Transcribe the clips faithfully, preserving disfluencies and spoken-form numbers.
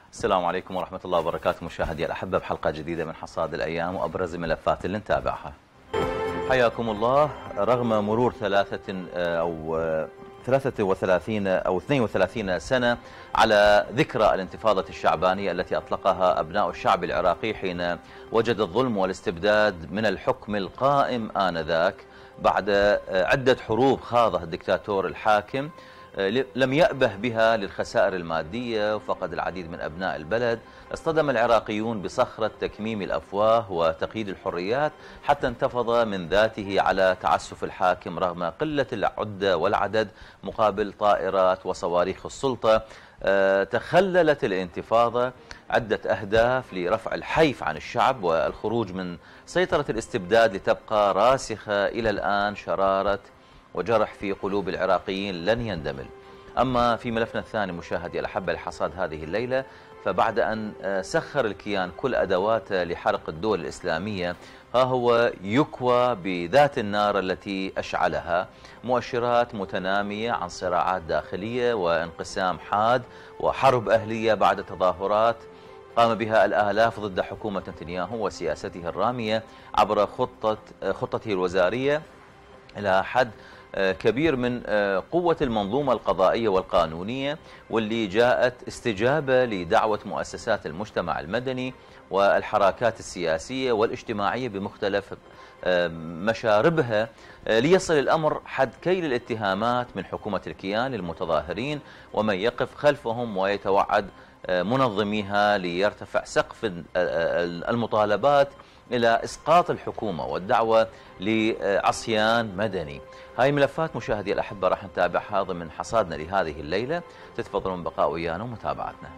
السلام عليكم ورحمة الله وبركاته مشاهدي الأحبة بحلقة جديدة من حصاد الأيام وأبرز الملفات اللي نتابعها. حياكم الله. رغم مرور ثلاثة أو ثلاثة وثلاثين أو اثنين وثلاثين سنة على ذكرى الانتفاضة الشعبانية التي أطلقها أبناء الشعب العراقي حين وجد الظلم والاستبداد من الحكم القائم آنذاك بعد عدة حروب خاضها الدكتاتور الحاكم لم يأبه بها للخسائر المادية وفقد العديد من أبناء البلد، اصطدم العراقيون بصخرة تكميم الأفواه وتقييد الحريات حتى انتفض من ذاته على تعسف الحاكم رغم قلة العدة والعدد مقابل طائرات وصواريخ السلطة. تخللت الانتفاضة عدة أهداف لرفع الحيف عن الشعب والخروج من سيطرة الاستبداد لتبقى راسخة إلى الآن شرارة وجرح في قلوب العراقيين لن يندمل. أما في ملفنا الثاني مشاهدي الأحبة لحصاد هذه الليلة، فبعد أن سخر الكيان كل أدواته لحرق الدول الإسلامية، ها هو يكوى بذات النار التي أشعلها. مؤشرات متنامية عن صراعات داخلية وانقسام حاد وحرب أهلية بعد تظاهرات قام بها الآلاف ضد حكومة نتنياهو وسياسته الرامية عبر خطة خطته الوزارية إلى حد كبير من قوة المنظومة القضائية والقانونية، واللي جاءت استجابة لدعوة مؤسسات المجتمع المدني والحركات السياسية والاجتماعية بمختلف مشاربها ليصل الأمر حد كيل الاتهامات من حكومة الكيان للمتظاهرين ومن يقف خلفهم، ويتوعد منظميها ليرتفع سقف المطالبات إلى إسقاط الحكومة والدعوة لعصيان مدني. هاي ملفات مشاهدي الأحبة راح نتابعها ضمن حصادنا لهذه الليلة، تتفضلون بقاء ويانا ومتابعتنا.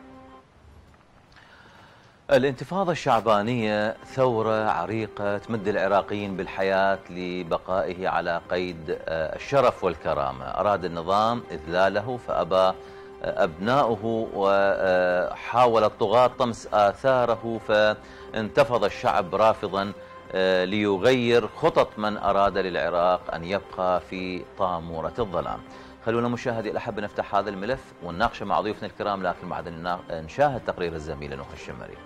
الانتفاضة الشعبانية ثورة عريقة تمد العراقيين بالحياة لبقائه على قيد الشرف والكرامة. أراد النظام إذلاله فأبى أبناؤه، وحاول الطغاة طمس آثاره فانتفض الشعب رافضا ليغير خطط من أراد للعراق أن يبقى في طامورة الظلام. خلونا مشاهدي الأحبة نفتح هذا الملف ونناقشه مع ضيوفنا الكرام، لكن بعد نشاهد تقرير الزميلة نوح الشمري.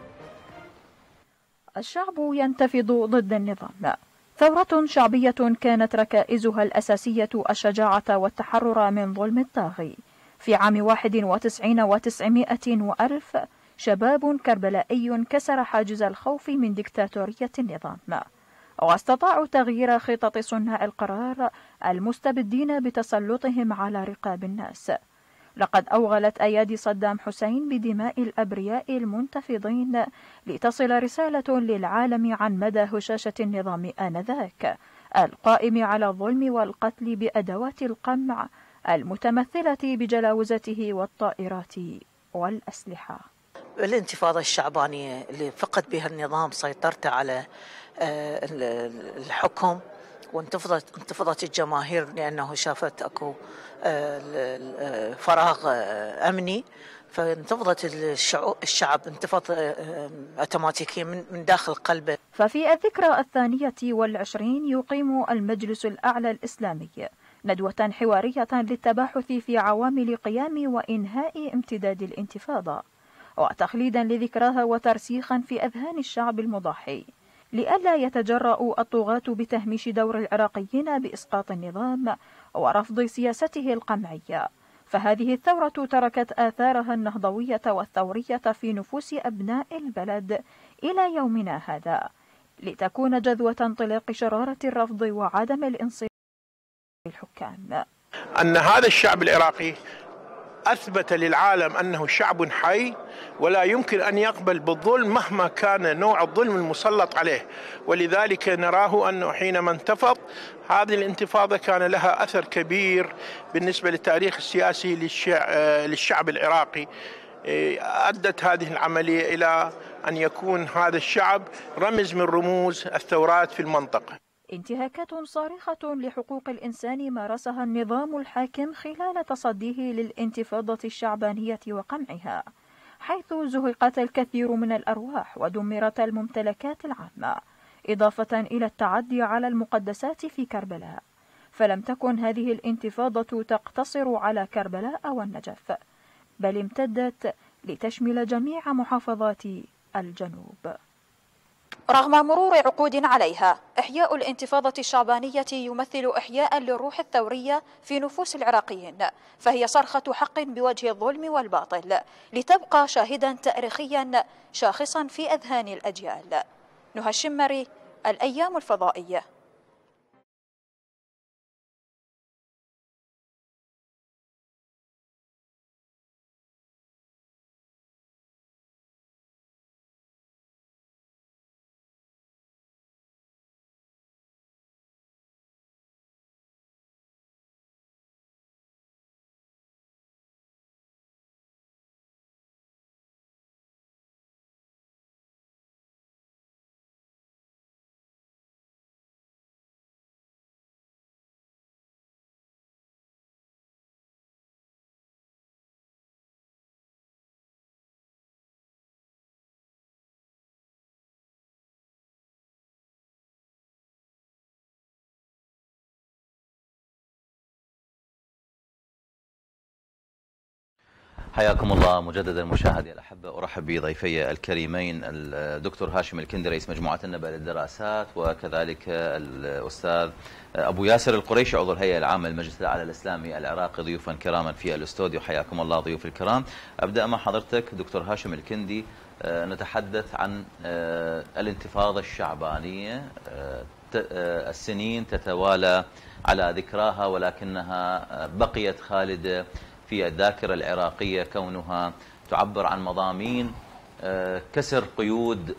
الشعب ينتفض ضد النظام. ثورة شعبية كانت ركائزها الأساسية الشجاعة والتحرر من ظلم الطاغي. في عام واحد وتسعين وتسعمائة وألف شباب كربلائي كسر حاجز الخوف من ديكتاتورية النظام، واستطاعوا تغيير خطط صناع القرار المستبدين بتسلطهم على رقاب الناس. لقد أوغلت أيادي صدام حسين بدماء الأبرياء المنتفضين لتصل رسالة للعالم عن مدى هشاشة النظام آنذاك القائم على الظلم والقتل بأدوات القمع المتمثلة بجلاوزته والطائرات والأسلحة. الانتفاضة الشعبانية اللي فقد بها النظام سيطرته على الحكم، وانتفضت انتفضت الجماهير لأنه شافت أكو فراغ أمني، فانتفضت الشعب انتفض أوتوماتيكيا من داخل قلبه. ففي الذكرى الثانية والعشرين يقيم المجلس الأعلى الإسلامي ندوة حوارية للتباحث في عوامل قيام وإنهاء امتداد الانتفاضة، وتخليدا لذكراها وترسيخا في أذهان الشعب المضحي، لئلا يتجرأ الطغاة بتهميش دور العراقيين بإسقاط النظام ورفض سياسته القمعية. فهذه الثورة تركت آثارها النهضوية والثورية في نفوس أبناء البلد إلى يومنا هذا، لتكون جذوة انطلاق شرارة الرفض وعدم الانصياع الحكام. أن هذا الشعب العراقي أثبت للعالم أنه شعب حي ولا يمكن أن يقبل بالظلم مهما كان نوع الظلم المسلط عليه، ولذلك نراه أنه حينما انتفض هذه الانتفاضة كان لها أثر كبير بالنسبة للتاريخ السياسي للشعب العراقي. أدت هذه العملية إلى أن يكون هذا الشعب رمز من رموز الثورات في المنطقة. انتهاكات صارخة لحقوق الإنسان مارسها النظام الحاكم خلال تصديه للانتفاضة الشعبانية وقمعها، حيث زهقت الكثير من الأرواح ودمرت الممتلكات العامة، إضافة إلى التعدي على المقدسات في كربلاء. فلم تكن هذه الانتفاضة تقتصر على كربلاء والنجف، بل امتدت لتشمل جميع محافظات الجنوب. رغم مرور عقود عليها، إحياء الانتفاضة الشعبانية يمثل إحياء للروح الثورية في نفوس العراقيين، فهي صرخة حق بوجه الظلم والباطل لتبقى شاهدا تاريخيا شاخصا في أذهان الأجيال. نهى الشمري، الأيام الفضائية. حياكم الله مجددا مشاهدي الأحبة. أرحب بضيفي الكريمين الدكتور هاشم الكندي رئيس مجموعة النبأ للدراسات، وكذلك الأستاذ أبو ياسر القريشي عضو الهيئة العامة للمجلس الأعلى الإسلامي العراقي، ضيوفا كراما في الاستوديو. حياكم الله ضيوف الكرام. أبدأ مع حضرتك دكتور هاشم الكندي، نتحدث عن الانتفاضة الشعبانية. السنين تتوالى على ذكراها، ولكنها بقيت خالدة في الذاكرة العراقية كونها تعبر عن مضامين كسر قيود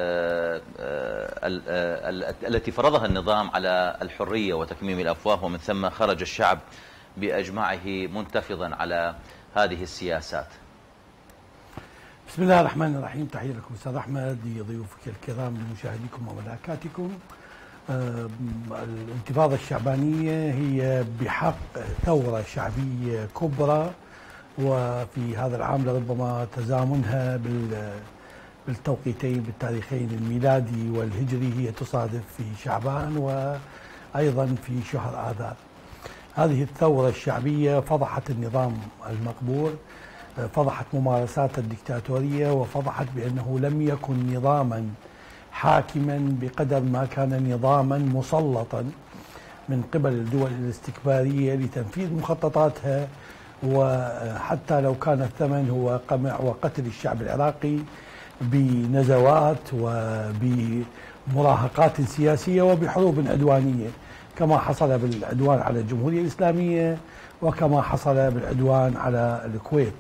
التي فرضها النظام على الحرية وتكميم الأفواه، ومن ثم خرج الشعب بأجمعه منتفضا على هذه السياسات. بسم الله الرحمن الرحيم. تحية لكم أستاذ أحمد، لضيوفك الكرام، لمشاهديكم وملاكاتكم. الانتفاضة الشعبانية هي بحق ثورة شعبية كبرى، وفي هذا العام لربما تزامنها بالتوقيتين بالتاريخين الميلادي والهجري هي تصادف في شعبان وأيضا في شهر آذار. هذه الثورة الشعبية فضحت النظام المقبور، فضحت ممارسات الدكتاتورية، وفضحت بأنه لم يكن نظاما حاكما بقدر ما كان نظاما مسلطا من قبل الدول الاستكبارية لتنفيذ مخططاتها، وحتى لو كان الثمن هو قمع وقتل الشعب العراقي بنزوات وبمراهقات سياسية وبحروب عدوانية، كما حصل بالعدوان على الجمهورية الإسلامية وكما حصل بالعدوان على الكويت.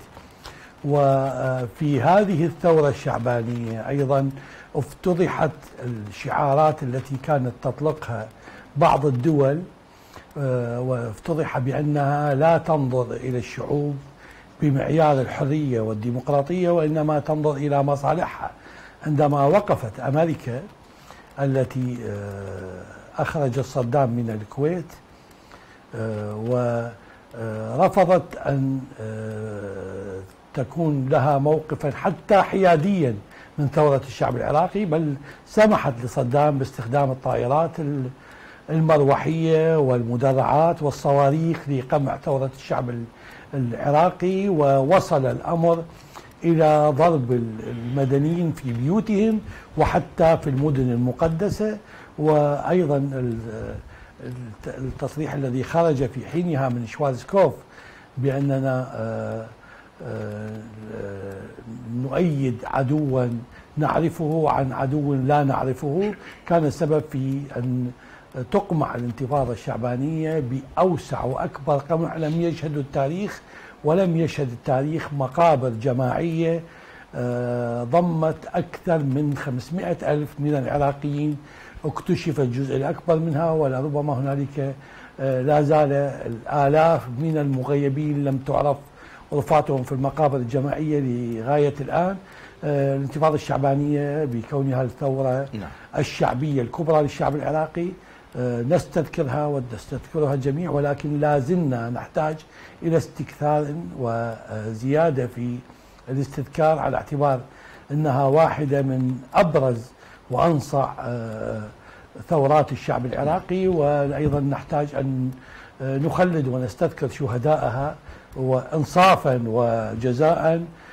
وفي هذه الثورة الشعبانية أيضا افتضحت الشعارات التي كانت تطلقها بعض الدول، وافتضح بأنها لا تنظر إلى الشعوب بمعيار الحرية والديمقراطية، وإنما تنظر إلى مصالحها. عندما وقفت أمريكا التي أخرجت صدام من الكويت ورفضت أن تكون لها موقفا حتى حياديا من ثورة الشعب العراقي، بل سمحت لصدام باستخدام الطائرات المروحية والمدرعات والصواريخ لقمع ثورة الشعب العراقي، ووصل الأمر إلى ضرب المدنيين في بيوتهم وحتى في المدن المقدسة. وأيضا التصريح الذي خرج في حينها من شوارزكوف بأننا نؤيد عدوا نعرفه عن عدو لا نعرفه كان السبب في أن تقمع الانتفاضة الشعبانية بأوسع وأكبر قمع لم يشهد التاريخ، ولم يشهد التاريخ مقابر جماعية ضمت أكثر من خمسمائة ألف من العراقيين. اكتشف الجزء الأكبر منها، ولربما هنالك لا زال الآلاف من المغيبين لم تعرف رفاتهم في المقابر الجماعية لغاية الآن. الانتفاضة الشعبانية بكونها الثورة الشعبية الكبرى للشعب العراقي نستذكرها ونستذكرها الجميع، ولكن لا زلنا نحتاج إلى استكثار وزيادة في الاستذكار، على اعتبار أنها واحدة من أبرز وأنصع ثورات الشعب العراقي، وأيضا نحتاج أن نخلد ونستذكر شهدائها وإنصافا وجزاء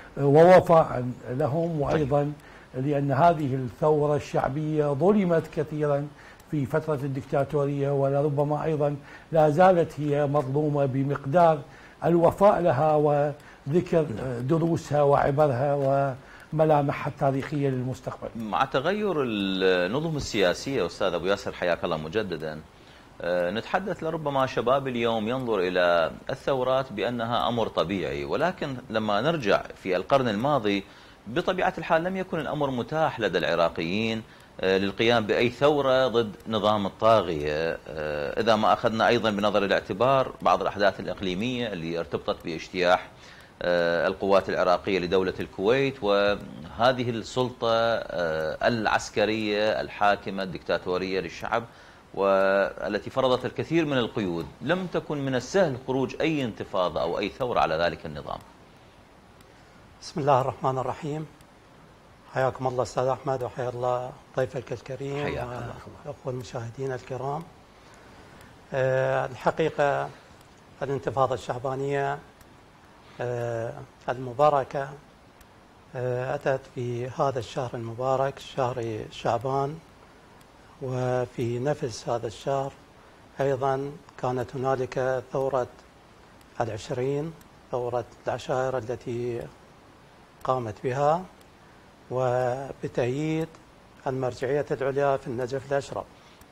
ووفاء لهم، وأيضا لأن هذه الثورة الشعبية ظلمت كثيرا في فترة الدكتاتورية، ولربما أيضا لا زالت هي مظلومة بمقدار الوفاء لها وذكر دروسها وعبرها وملامحها التاريخية للمستقبل. مع تغير النظم السياسية أستاذ أبو ياسر حياك الله مجددا، نتحدث لربما شباب اليوم ينظر إلى الثورات بأنها أمر طبيعي، ولكن لما نرجع في القرن الماضي بطبيعة الحال لم يكن الأمر متاح لدى العراقيين للقيام بأي ثورة ضد نظام الطاغية. إذا ما أخذنا أيضا بنظر الاعتبار بعض الأحداث الإقليمية اللي ارتبطت باجتياح القوات العراقية لدولة الكويت وهذه السلطة العسكرية الحاكمة الدكتاتورية للشعب والتي فرضت الكثير من القيود، لم تكن من السهل خروج أي انتفاضة أو أي ثورة على ذلك النظام. بسم الله الرحمن الرحيم. حياكم الله أستاذ أحمد وحيا الله ضيفك الكريم والأخوة المشاهدين الكرام. أه الحقيقة الانتفاضة الشعبانية أه المباركة أه أتت في هذا الشهر المبارك شهر شعبان، وفي نفس هذا الشهر أيضا كانت هنالك ثورة العشرين، ثورة العشائر التي قامت بها وبتأييد المرجعية العليا في النجف الأشرف،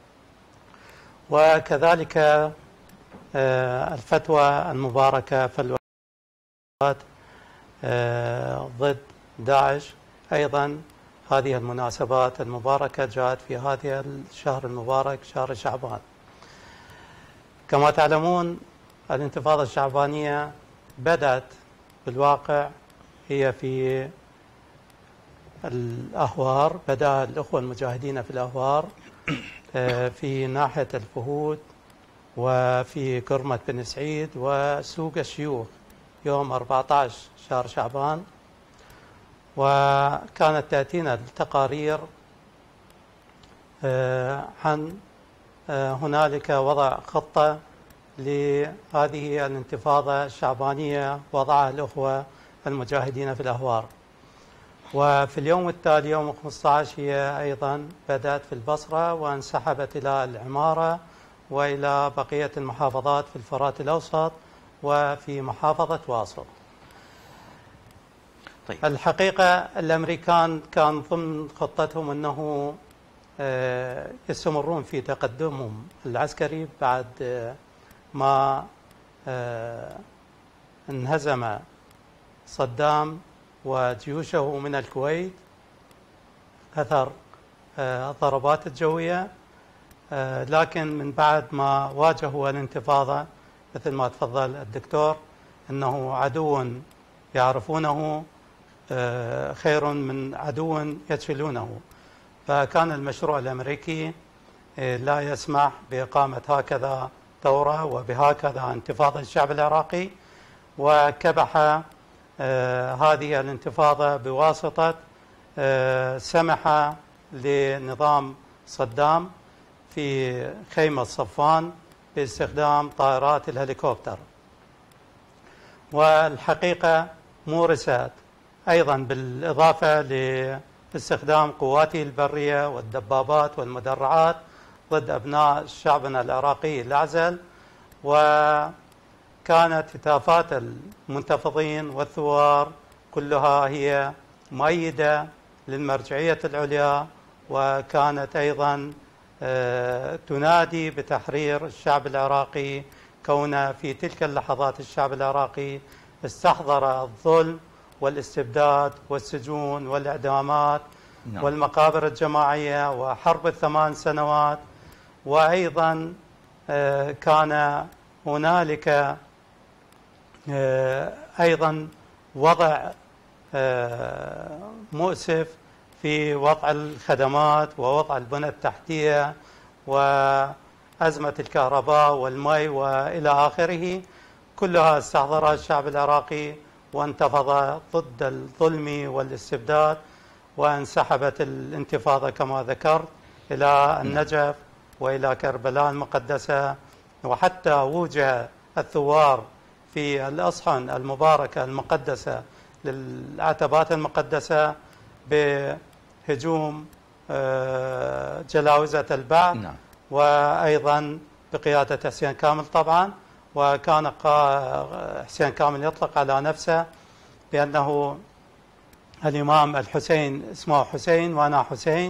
وكذلك الفتوى المباركة في الولايات ضد داعش. أيضا هذه المناسبات المباركة جاءت في هذا الشهر المبارك شهر شعبان. كما تعلمون الانتفاضة الشعبانية بدأت بالواقع هي في الأهوار، بدأ الأخوة المجاهدين في الأهوار في ناحية الفهود وفي كرمة بن سعيد وسوق الشيوخ يوم أربعة عشر شهر شعبان. وكانت تأتينا التقارير عن هنالك وضع خطة لهذه الانتفاضة الشعبانية وضعها الأخوة المجاهدين في الأهوار. وفي اليوم التالي يوم خمسة عشر هي أيضا بدأت في البصرة وانسحبت إلى العمارة وإلى بقية المحافظات في الفرات الأوسط وفي محافظة واسط. طيب. الحقيقة الأمريكان كان ضمن خطتهم أنه يستمرون في تقدمهم العسكري بعد ما انهزم صدام وجيوشه من الكويت أثر الضربات الجوية، لكن من بعد ما واجهوا الانتفاضة مثل ما تفضل الدكتور أنه عدو يعرفونه خير من عدو يجهلونه، فكان المشروع الأمريكي لا يسمح بإقامة هكذا ثورة وبهكذا انتفاضة الشعب العراقي، وكبح آه هذه الانتفاضة بواسطة آه سمح لنظام صدام في خيمة صفان باستخدام طائرات الهليكوبتر. والحقيقة مورست أيضا بالإضافة لاستخدام قواته البرية والدبابات والمدرعات ضد أبناء شعبنا العراقي الأعزل، و كانت هتافات المنتفضين والثوار كلها هي مؤيدة للمرجعية العليا، وكانت أيضا تنادي بتحرير الشعب العراقي، كون في تلك اللحظات الشعب العراقي استحضر الظلم والاستبداد والسجون والإعدامات نعم. والمقابر الجماعية وحرب الثمان سنوات. وأيضا كان هنالك أيضا وضع مؤسف في وضع الخدمات ووضع البنى التحتية وأزمة الكهرباء والماء وإلى آخره، كلها استحضرها الشعب العراقي وانتفض ضد الظلم والاستبداد، وانسحبت الانتفاضة كما ذكرت إلى النجف وإلى كربلاء المقدسة، وحتى وجه الثوار في الأصحن المباركة المقدسة للعتبات المقدسة بهجوم جلاوزة البعث. نعم. وأيضا بقيادة حسين كامل طبعا، وكان حسين كامل يطلق على نفسه بأنه الإمام الحسين اسمه حسين وأنا حسين،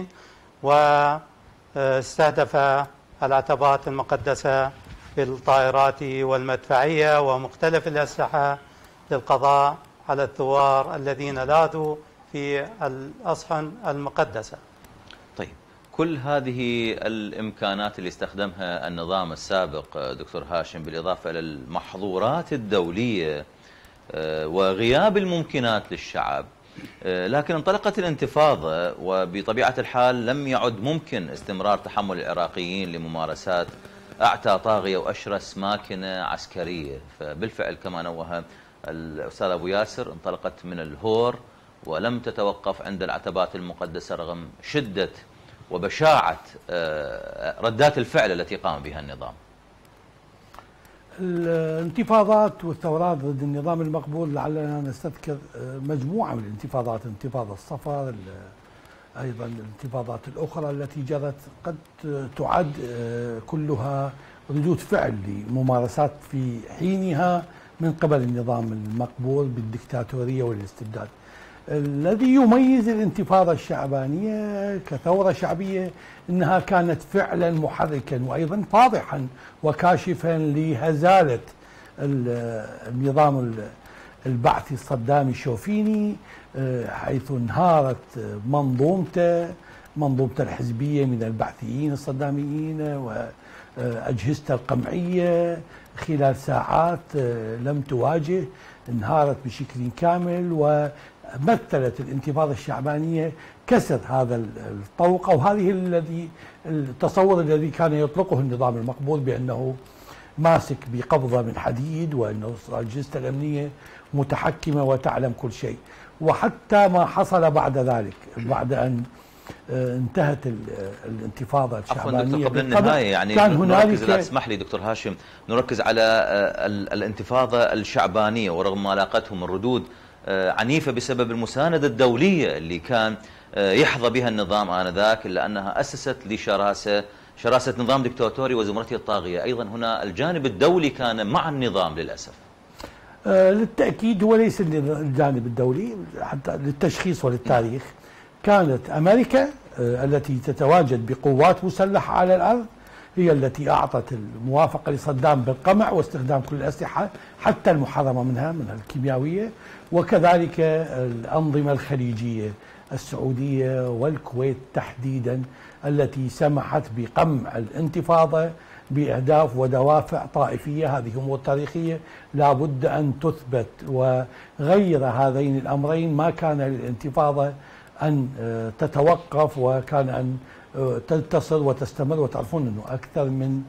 واستهدف العتبات المقدسة بالطائرات والمدفعية ومختلف الأسلحة للقضاء على الثوار الذين لاذوا في الأصحن المقدسة. طيب، كل هذه الإمكانات اللي استخدمها النظام السابق دكتور هاشم، بالإضافة إلى المحظورات الدولية وغياب الممكنات للشعب، لكن انطلقت الانتفاضة، وبطبيعة الحال لم يعد ممكن استمرار تحمل العراقيين لممارسات أعتى طاغية وأشرس ماكنة عسكرية. فبالفعل كما نوه الأستاذ أبو ياسر، انطلقت من الهور ولم تتوقف عند العتبات المقدسة رغم شدة وبشاعة ردات الفعل التي قام بها النظام. الانتفاضات والثورات ضد النظام المقبول، لعلنا نستذكر مجموعة من الانتفاضات، انتفاضة الصفر، أيضا الانتفاضات الأخرى التي جرت قد تعد كلها ردود فعل لممارسات في حينها من قبل النظام المقبول بالدكتاتورية والاستبداد. الذي يميز الانتفاضة الشعبانية كثورة شعبية أنها كانت فعلا محركا وأيضا فاضحا وكاشفا لهزالة النظام البعثي الصدامي الشوفيني، حيث انهارت منظومته منظومته الحزبية من البعثيين الصداميين وأجهزته القمعية خلال ساعات لم تواجه، انهارت بشكل كامل. ومثلت الانتفاضة الشعبانية كسر هذا الطوق، أو هذه الذي التصور الذي كان يطلقه النظام المقبول بأنه ماسك بقبضة من حديد وأنه أجهزته الأمنية متحكمة وتعلم كل شيء. وحتى ما حصل بعد ذلك، بعد أن انتهت الانتفاضة الشعبانية قبل النهاية، يعني كان هنالك، نركز، لا تسمح لي دكتور هاشم، نركز على الانتفاضة الشعبانية، ورغم ما لاقته من ردود عنيفة بسبب المساندة الدولية اللي كان يحظى بها النظام آنذاك، إلا أنها أسست لشراسة شراسة نظام دكتاتوري وزمرته الطاغية. أيضا هنا الجانب الدولي كان مع النظام للأسف. آه للتأكيد هو ليس الجانب الدولي، حتى للتشخيص وللتاريخ كانت أمريكا آه التي تتواجد بقوات مسلحة على الأرض هي التي أعطت الموافقة لصدام بالقمع واستخدام كل الأسلحة حتى المحرمة منها منها الكيميائية، وكذلك الأنظمة الخليجية السعودية والكويت تحديدا التي سمحت بقمع الانتفاضة بأهداف ودوافع طائفية. هذه أمور تاريخية لا بد أن تثبت، وغير هذين الأمرين ما كان للانتفاضة أن تتوقف، وكان أن تنتصر وتستمر. وتعرفون أنه أكثر من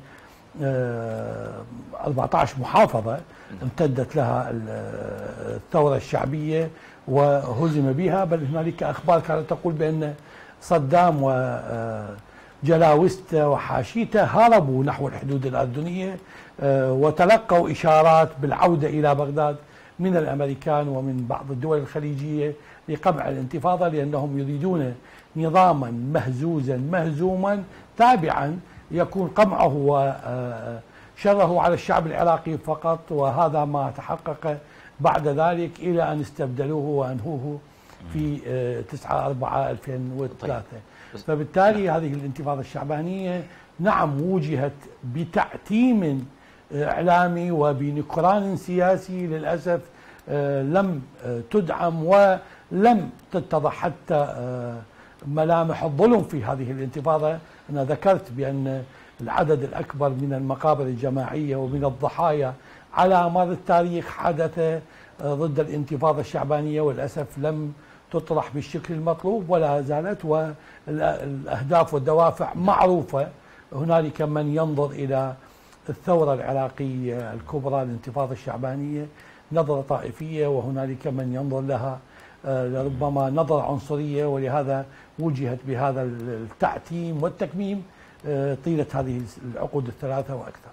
أربعة عشر محافظة امتدت لها الثورة الشعبية وهزم بها، بل هنالك أخبار كانت تقول بأن صدام وجلاوزته وحاشيته هربوا نحو الحدود الأردنية وتلقوا إشارات بالعودة إلى بغداد من الأمريكان ومن بعض الدول الخليجية لقمع الانتفاضة، لأنهم يريدون نظاما مهزوزا مهزوما تابعا يكون قمعه وشره على الشعب العراقي فقط. وهذا ما تحقق بعد ذلك إلى أن استبدلوه وأنهوه في تسعة أربعة ألفين وثلاثة. فبالتالي هذه الانتفاضة الشعبانية نعم وجهت بتعتيم إعلامي وبنكران سياسي للأسف لم تدعم ولم تتضح حتى ملامح الظلم في هذه الانتفاضة. أنا ذكرت بأن العدد الأكبر من المقابر الجماعية ومن الضحايا على مر التاريخ حدث ضد الانتفاضة الشعبانية، وللأسف لم تطرح بالشكل المطلوب ولا زالت، والأهداف والدوافع معروفة. هنالك من ينظر إلى الثورة العراقية الكبرى الانتفاضة الشعبانية نظرة طائفية، وهنالك من ينظر لها لربما نظرة عنصرية، ولهذا وجهت بهذا التعتيم والتكميم طيلة هذه العقود الثلاثة وأكثر.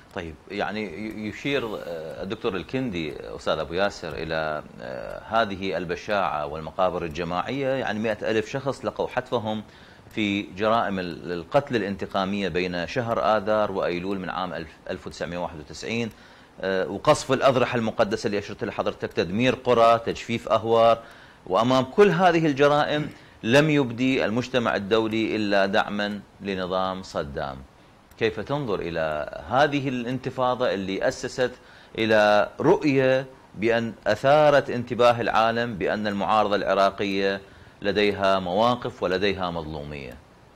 طيب، يعني يشير الدكتور الكندي أستاذ أبو ياسر إلى هذه البشاعة والمقابر الجماعية، يعني مئة ألف شخص لقوا حتفهم في جرائم القتل الانتقامية بين شهر آذار وأيلول من عام ألف وتسعمئة وواحد وتسعين، وقصف الأضرحة المقدسة اللي أشرت لها حضرتك، تدمير قرى، تجفيف أهوار. وأمام كل هذه الجرائم لم يبدي المجتمع الدولي إلا دعما لنظام صدام. كيف تنظر إلى هذه الانتفاضة اللي أسست إلى رؤية بأن أثارت انتباه العالم بأن المعارضة العراقية لديها مواقف ولديها مظلومية؟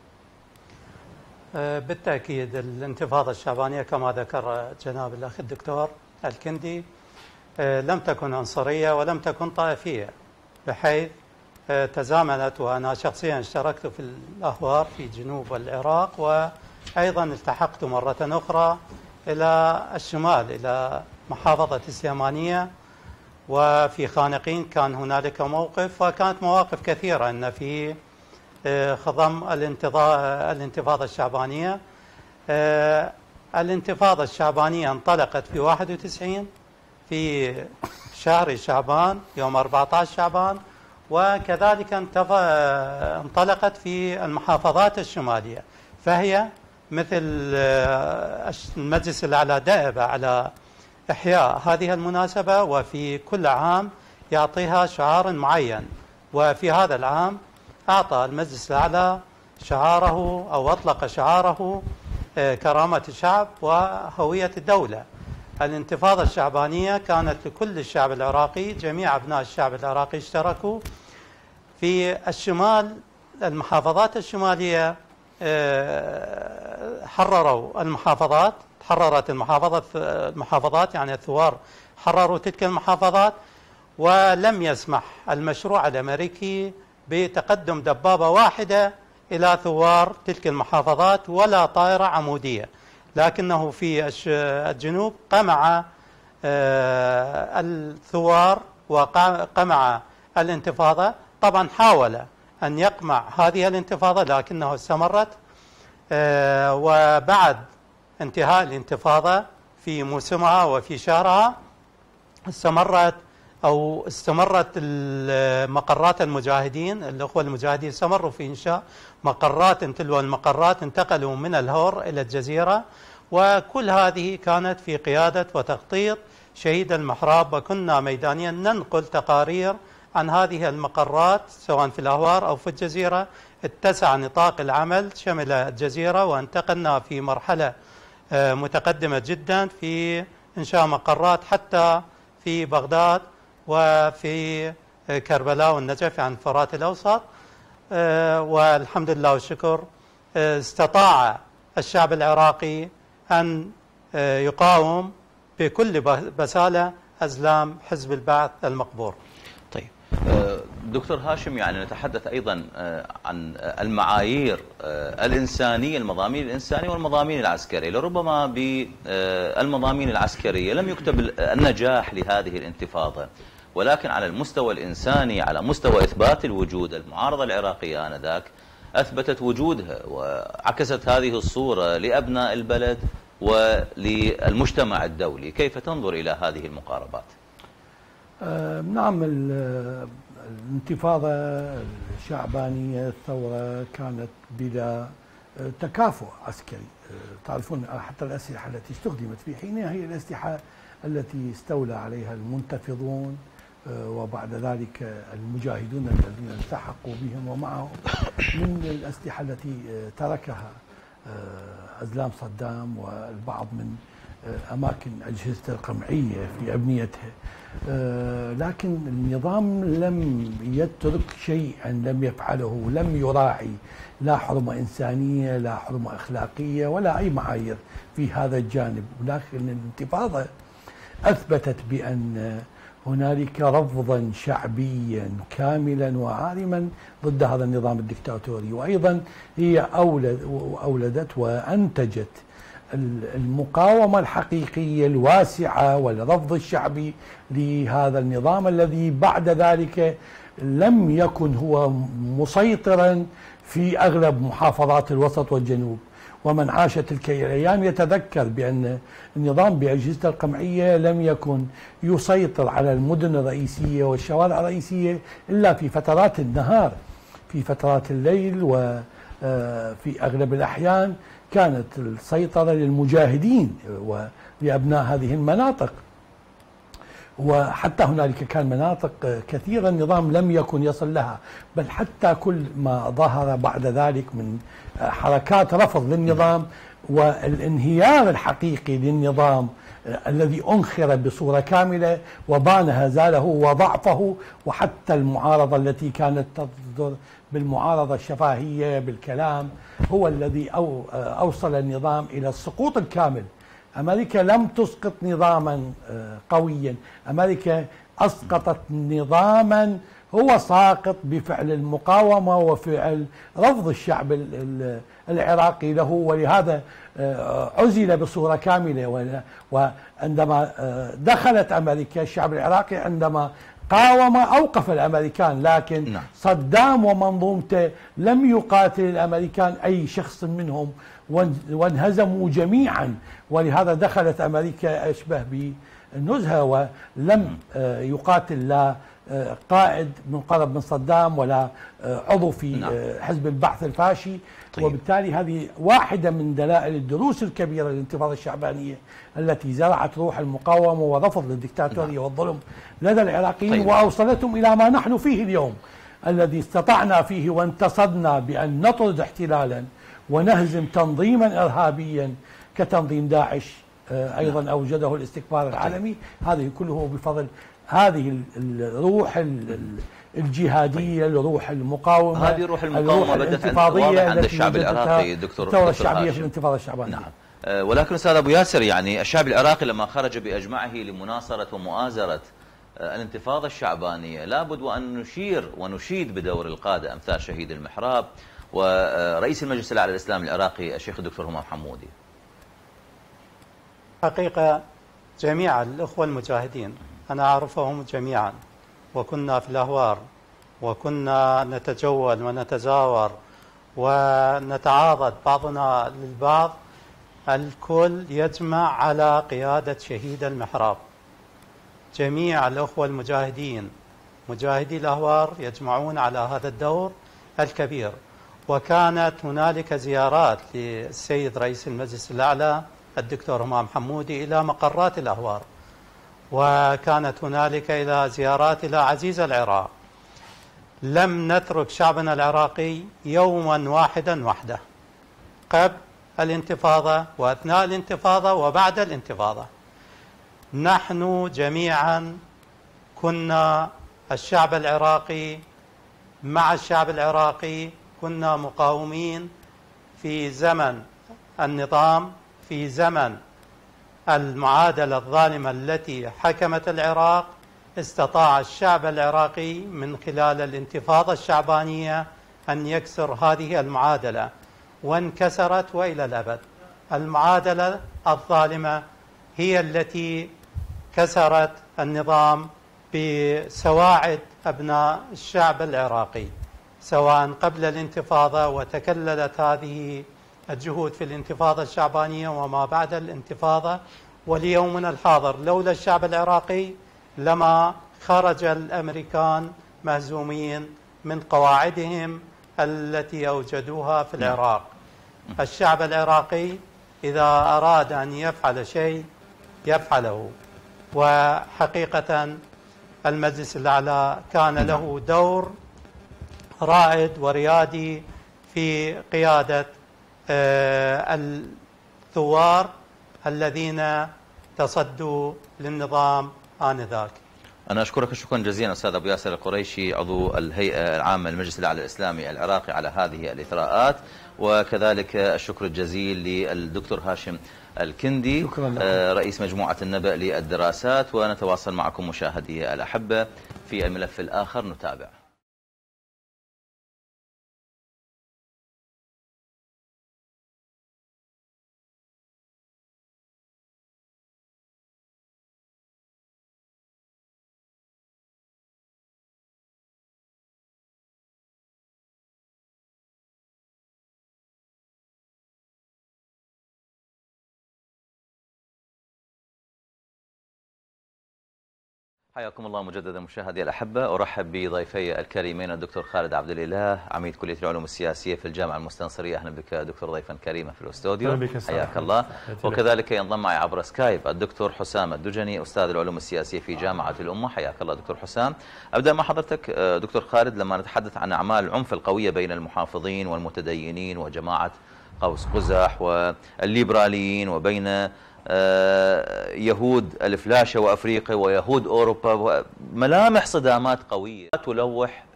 بالتأكيد الانتفاضة الشعبانية كما ذكر جناب الأخ الدكتور الكندي لم تكن عنصرية ولم تكن طائفية، بحيث تزامنت، وأنا شخصيا اشتركت في الأهوار في جنوب العراق، وأيضا التحقت مرة أخرى إلى الشمال إلى محافظة السليمانية، وفي خانقين كان هنالك موقف، وكانت مواقف كثيرة أن في خضم الانتفاضة الشعبانية. الانتفاضة الشعبانية انطلقت في واحد وتسعين في شهر شعبان، يوم أربعة عشر شعبان، وكذلك انطلقت في المحافظات الشمالية، فهي مثل المجلس الأعلى دائب على إحياء هذه المناسبة، وفي كل عام يعطيها شعار معين. وفي هذا العام أعطى المجلس الأعلى شعاره أو أطلق شعاره كرامة الشعب وهوية الدولة. الانتفاضة الشعبانية كانت لكل الشعب العراقي، جميع أبناء الشعب العراقي اشتركوا. في الشمال المحافظات الشمالية حرروا المحافظات، تحررت المحافظة المحافظات يعني الثوار حرروا تلك المحافظات، ولم يسمح المشروع الأمريكي بتقدم دبابة واحدة إلى ثوار تلك المحافظات ولا طائرة عمودية، لكنه في الجنوب قمع الثوار وقمع الانتفاضة. طبعا حاول أن يقمع هذه الانتفاضة لكنه استمرت، وبعد انتهاء الانتفاضة في موسمها وفي شهرها استمرت أو استمرت مقرات المجاهدين، الأخوة المجاهدين استمروا في إنشاء مقرات تلو المقرات، انتقلوا من الهور إلى الجزيرة، وكل هذه كانت في قيادة وتخطيط شهيد المحراب، وكنا ميدانيا ننقل تقارير عن هذه المقرات سواء في الأهوار أو في الجزيرة. اتسع نطاق العمل شمل الجزيرة، وانتقلنا في مرحلة متقدمة جدا في إنشاء مقرات حتى في بغداد وفي كربلاء والنجف عن الفرات الأوسط. والحمد لله والشكر استطاع الشعب العراقي أن يقاوم بكل بسالة أزلام حزب البعث المقبور. طيب دكتور هاشم، يعني نتحدث أيضا عن المعايير الإنسانية، المضامين الإنسانية والمضامين العسكرية. لربما بالمضامين العسكرية لم يكتب النجاح لهذه الانتفاضة، ولكن على المستوى الإنساني، على مستوى إثبات الوجود، المعارضة العراقية آنذاك أثبتت وجودها وعكست هذه الصورة لأبناء البلد وللمجتمع الدولي. كيف تنظر إلى هذه المقاربات؟ آه نعم، الانتفاضة الشعبانية، الثورة كانت بلا تكافؤ عسكري. تعرفون حتى الأسلحة التي استخدمت في حينها هي الأسلحة التي استولى عليها المنتفضون وبعد ذلك المجاهدون الذين التحقوا بهم ومعهم من الأسلحة التي تركها أزلام صدام والبعض من أماكن أجهزة القمعية في أبنيتها. لكن النظام لم يترك شيئا لم يفعله، لم يراعي لا حرمة إنسانية لا حرمة أخلاقية ولا أي معايير في هذا الجانب. ولكن الانتفاضة أثبتت بأن هنالك رفضا شعبيا كاملا وعارما ضد هذا النظام الدكتاتوري، وأيضا هي أولد أولدت وأنتجت المقاومة الحقيقية الواسعة والرفض الشعبي لهذا النظام الذي بعد ذلك لم يكن هو مسيطرا في أغلب محافظات الوسط والجنوب. ومن عاش تلك الأيام يتذكر بأن النظام بأجهزته القمعية لم يكن يسيطر على المدن الرئيسية والشوارع الرئيسية إلا في فترات النهار. في فترات الليل وفي أغلب الأحيان كانت السيطرة للمجاهدين ولأبناء هذه المناطق، وحتى هنالك كان مناطق كثيرة النظام لم يكن يصل لها، بل حتى كل ما ظهر بعد ذلك من حركات رفض للنظام والانهيار الحقيقي للنظام الذي أنخر بصورة كاملة وبان هزاله وضعفه، وحتى المعارضة التي كانت تصدر بالمعارضة الشفاهية بالكلام هو الذي أو أوصل النظام إلى السقوط الكامل. أمريكا لم تسقط نظاما قويا، أمريكا أسقطت نظاما هو ساقط بفعل المقاومة وفعل رفض الشعب العراقي له، ولهذا عزل بصورة كاملة. وعندما دخلت أمريكا الشعب العراقي عندما قاوم أوقف الأمريكان، لكن نعم. صدام ومنظومته لم يقاتل الأمريكان أي شخص منهم وانهزموا جميعا، ولهذا دخلت أمريكا أشبه بالنزهة ولم يقاتل لا قائد منقرب من صدام ولا عضو في نعم. حزب البعث الفاشي. طيب. وبالتالي هذه واحدة من دلائل الدروس الكبيرة للانتفاضة الشعبانية التي زرعت روح المقاومة ورفض للدكتاتورية نعم. والظلم لدى العراقيين. طيب. وأوصلتهم إلى ما نحن فيه اليوم، الذي استطعنا فيه وانتصرنا بأن نطرد احتلالا ونهزم تنظيما إرهابيا كتنظيم داعش أيضا نعم. أوجده الاستكبار العالمي. هذه كله بفضل هذه الروح الجهادية، الروح المقاومة، هذه روح المقاومة بدت واضح عند الشعب العراقي دكتور الثورة الشعبية في الانتفاضة الشعبانية. نعم. ولكن أستاذ أبو ياسر، يعني الشعب العراقي لما خرج بأجمعه لمناصرة ومؤازرة الانتفاضة الشعبانية لابد وأن نشير ونشيد بدور القادة أمثال شهيد المحراب ورئيس المجلس الأعلى للإسلام العراقي الشيخ الدكتور همام حمودي. حقيقة جميع الأخوة المجاهدين أنا أعرفهم جميعا، وكنا في الأهوار وكنا نتجول ونتزاور ونتعاضد بعضنا للبعض. الكل يجمع على قيادة شهيد المحراب. جميع الأخوة المجاهدين مجاهدي الأهوار يجمعون على هذا الدور الكبير. وكانت هنالك زيارات للسيد رئيس المجلس الأعلى الدكتور همام حمودي إلى مقرات الأهوار، وكانت هنالك إلى زيارات إلى عزيز العراق. لم نترك شعبنا العراقي يوما واحدا وحده قبل الانتفاضة وأثناء الانتفاضة وبعد الانتفاضة. نحن جميعا كنا الشعب العراقي مع الشعب العراقي، كنا مقاومين في زمن النظام، في زمن المعادلة الظالمة التي حكمت العراق. استطاع الشعب العراقي من خلال الانتفاضة الشعبانية أن يكسر هذه المعادلة، وانكسرت وإلى الأبد. المعادلة الظالمة هي التي كسرت النظام بسواعد أبناء الشعب العراقي، سواء قبل الانتفاضة، وتكللت هذه الجهود في الانتفاضة الشعبانية وما بعد الانتفاضة وليومنا الحاضر. لولا الشعب العراقي لما خرج الأمريكان مهزومين من قواعدهم التي أوجدوها في العراق. الشعب العراقي إذا أراد أن يفعل شيء يفعله. وحقيقة المجلس الأعلى كان له دور رائد وريادي في قيادة الثوار الذين تصدوا للنظام آنذاك. أنا أشكرك شكرا جزيلا أستاذ أبو ياسر القريشي عضو الهيئة العامة للمجلس الأعلى الإسلامي العراقي على هذه الإثراءات، وكذلك الشكر الجزيل للدكتور هاشم الكندي رئيس مجموعة النبأ للدراسات. ونتواصل معكم مشاهدي الأحبة في الملف الآخر نتابع. حياكم الله مجددا مشاهدي الأحبة. أرحب بضيفي الكريمين الدكتور خالد عبد الإله عميد كلية العلوم السياسية في الجامعة المستنصرية. أهلا بك دكتور ضيفا كريما في الاستوديو. حياك الله. وكذلك ينضم معي عبر سكايب الدكتور حسام الدجني أستاذ العلوم السياسية في جامعة الأمة. حياك الله دكتور حسام. أبدأ مع حضرتك دكتور خالد. لما نتحدث عن أعمال العنف القوية بين المحافظين والمتدينين وجماعة قوس قزح والليبراليين وبين يهود الفلاشة وأفريقيا ويهود أوروبا، ملامح صدامات قوية تلوح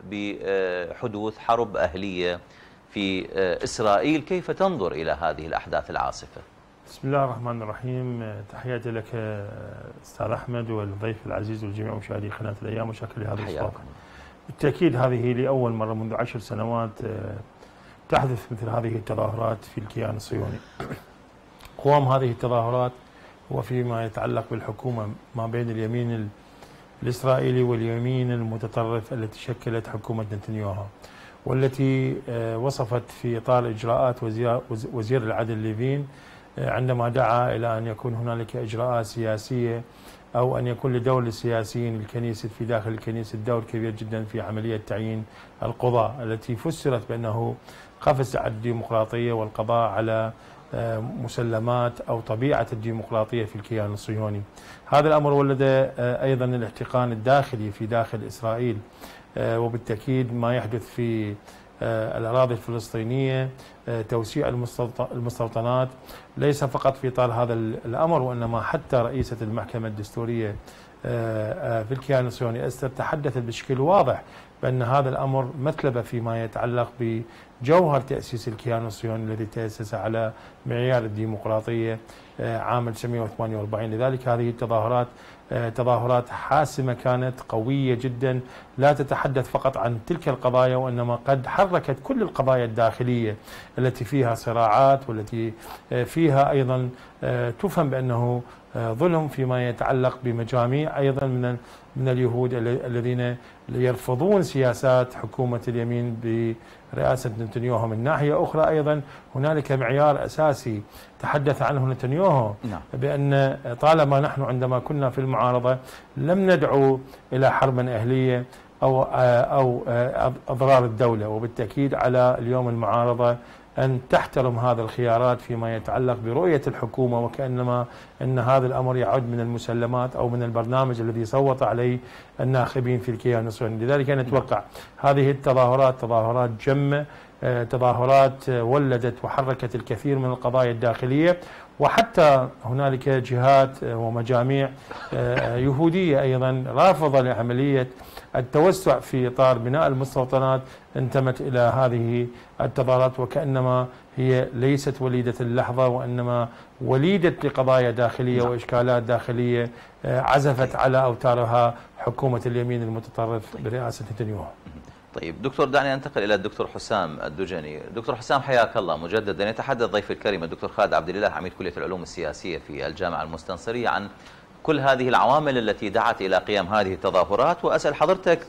بحدوث حرب أهلية في إسرائيل. كيف تنظر إلى هذه الأحداث العاصفة؟ بسم الله الرحمن الرحيم. تحياتي لك أستاذ أحمد والضيف العزيز والجميع مشاهدي قناة الأيام وشكل لهذا الصوت. بالتأكيد هذه لأول مرة منذ عشر سنوات تحدث مثل هذه التظاهرات في الكيان الصهيوني. قوام هذه التظاهرات هو فيما يتعلق بالحكومة ما بين اليمين الإسرائيلي واليمين المتطرف التي شكلت حكومة نتنياهو، والتي وصفت في إطار إجراءات وزير العدل ليفين عندما دعا إلى أن يكون هنالك إجراءات سياسية أو أن يكون لدور السياسيين الكنيسة في داخل الكنيسة دور كبير جدا في عملية تعيين القضاة، التي فسرت بأنه قفز على الديمقراطية والقضاء على مسلمات أو طبيعة الديمقراطية في الكيان الصهيوني. هذا الأمر ولد أيضا الاحتقان الداخلي في داخل إسرائيل، وبالتأكيد ما يحدث في الأراضي الفلسطينية توسيع المستوطنات ليس فقط في إطار هذا الأمر، وإنما حتى رئيسة المحكمة الدستورية في الكيان الصهيوني أستر تحدثت بشكل واضح بأن هذا الأمر مثلبة فيما يتعلق بجوهر تأسيس الكيان الصهيوني الذي تأسس على معيار الديمقراطية عام ألف وتسعمئة وثمانية وأربعين. لذلك هذه التظاهرات تظاهرات حاسمة كانت قوية جدا، لا تتحدث فقط عن تلك القضايا وإنما قد حركت كل القضايا الداخلية التي فيها صراعات والتي فيها أيضا تفهم بأنه ظلم فيما يتعلق بمجاميع أيضا من من اليهود الذين يرفضون سياسات حكومة اليمين برئاسة نتنياهو. من ناحية أخرى أيضا هنالك معيار أساسي تحدث عنه نتنياهو بأن طالما نحن عندما كنا في المعارضة لم ندعو إلى حرب أهلية أو أو أضرار الدولة، وبالتأكيد على اليوم المعارضة أن تحترم هذا الخيارات فيما يتعلق برؤية الحكومة، وكأنما أن هذا الأمر يعود من المسلمات أو من البرنامج الذي صوت عليه الناخبين في الكيان الصهيوني. لذلك نتوقع هذه التظاهرات تظاهرات جمة، تظاهرات ولدت وحركت الكثير من القضايا الداخلية، وحتى هنالك جهات ومجاميع يهودية أيضا رافضة لعملية التوسع في إطار بناء المستوطنات انتمت إلى هذه التظاهرات، وكأنما هي ليست وليدة اللحظة وإنما وليدة لقضايا داخلية وإشكالات داخلية عزفت على أوتارها حكومة اليمين المتطرف برئاسة نتنياهو. طيب دكتور، دعني أنتقل إلى الدكتور حسام الدجني. دكتور حسام حياك الله مجددا. يتحدث ضيف الكريم الدكتور خالد عبد الإله عميد كلية العلوم السياسية في الجامعة المستنصرية عن كل هذه العوامل التي دعت إلى قيام هذه التظاهرات، وأسأل حضرتك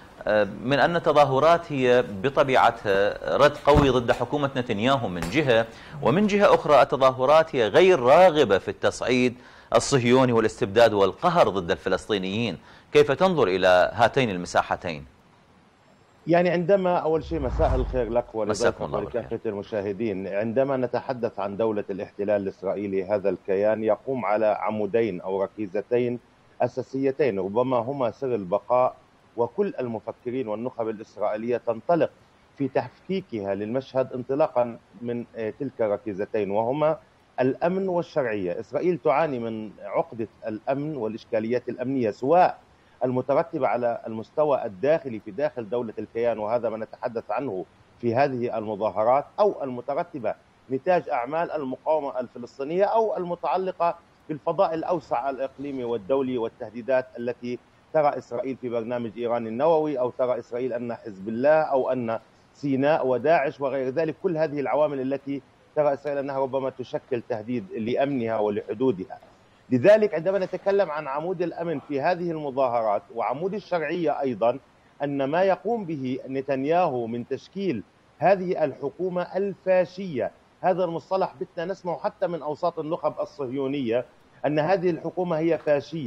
من أن التظاهرات هي بطبيعتها رد قوي ضد حكومة نتنياهو من جهة، ومن جهة أخرى التظاهرات هي غير راغبة في التصعيد الصهيوني والاستبداد والقهر ضد الفلسطينيين. كيف تنظر إلى هاتين المساحتين؟ يعني عندما أول شيء مساء الخير لك ولضيفك ولكافة المشاهدين. عندما نتحدث عن دولة الاحتلال الإسرائيلي، هذا الكيان يقوم على عمودين أو ركيزتين أساسيتين ربما هما سر البقاء، وكل المفكرين والنخب الإسرائيلية تنطلق في تفكيكها للمشهد انطلاقا من تلك الركيزتين، وهما الأمن والشرعية. إسرائيل تعاني من عقدة الأمن والإشكاليات الأمنية، سواء المترتبة على المستوى الداخلي في داخل دولة الكيان، وهذا ما نتحدث عنه في هذه المظاهرات، أو المترتبة نتاج أعمال المقاومة الفلسطينية، أو المتعلقة بالفضاء الأوسع الإقليمي والدولي والتهديدات التي ترى إسرائيل في برنامج إيران النووي، أو ترى إسرائيل أن حزب الله أو أن سيناء وداعش وغير ذلك. كل هذه العوامل التي ترى إسرائيل أنها ربما تشكل تهديد لأمنها ولحدودها. لذلك عندما نتكلم عن عمود الأمن في هذه المظاهرات وعمود الشرعية أيضا، أن ما يقوم به نتنياهو من تشكيل هذه الحكومة الفاشية، هذا المصطلح بتنا نسمع حتى من أوساط النخب الصهيونية أن هذه الحكومة هي فاشية،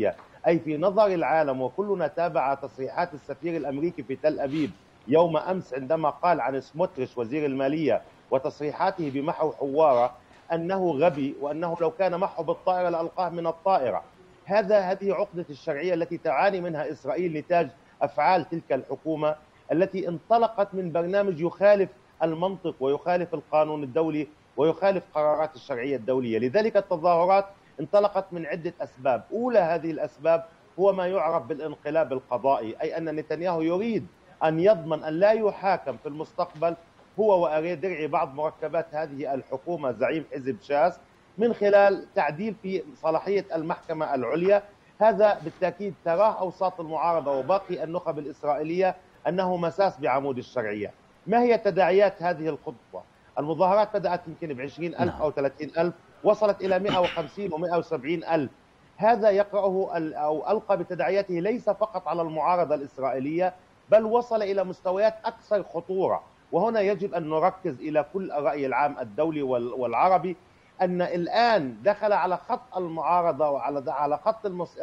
أي في نظر العالم، وكلنا تابع تصريحات السفير الأمريكي في تل أبيب يوم أمس عندما قال عن سموتريش وزير المالية وتصريحاته بمحو حوارة أنه غبي، وأنه لو كان محو بالطائرة لألقاه من الطائرة. هذا هذه عقدة الشرعية التي تعاني منها إسرائيل نتاج أفعال تلك الحكومة التي انطلقت من برنامج يخالف المنطق ويخالف القانون الدولي ويخالف قرارات الشرعية الدولية. لذلك التظاهرات انطلقت من عدة أسباب. أولى هذه الأسباب هو ما يعرف بالانقلاب القضائي، أي أن نتنياهو يريد أن يضمن أن لا يحاكم في المستقبل هو وأريد درعي بعض مركبات هذه الحكومة زعيم حزب شاس من خلال تعديل في صلاحية المحكمة العليا. هذا بالتأكيد تراه أوساط المعارضة وباقي النخب الإسرائيلية أنه مساس بعمود الشرعية. ما هي تداعيات هذه الخطوة؟ المظاهرات بدأت يمكن بعشرين ألف أو ثلاثين ألف، وصلت إلى مئة وخمسين ومئة وسبعين ألف. هذا يقرأه أو ألقى بتداعياته ليس فقط على المعارضة الإسرائيلية، بل وصل إلى مستويات أكثر خطورة. وهنا يجب أن نركز إلى كل الرأي العام الدولي والعربي أن الآن دخل على خط المعارضة وعلى على خط